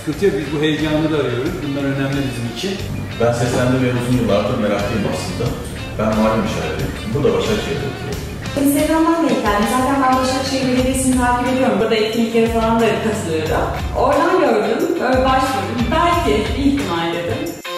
sıkıntı yok. Biz bu heyecanı da arıyoruz. Bunlar önemli bizim için. Ben seslendirmeye uzun yıllardır meraklıyım aslında. Ben mali müşaviriyim. Bu da Başakşehir'de oturuyorum. Instagram'dan denk geldim. Zaten ben Başakşehir Belediyesi'ni takip ediyorum. Burada etkinliklere falan da katılıyorum. Oradan gördüm, böyle başvurdum. Belki bir ihtimal dedim.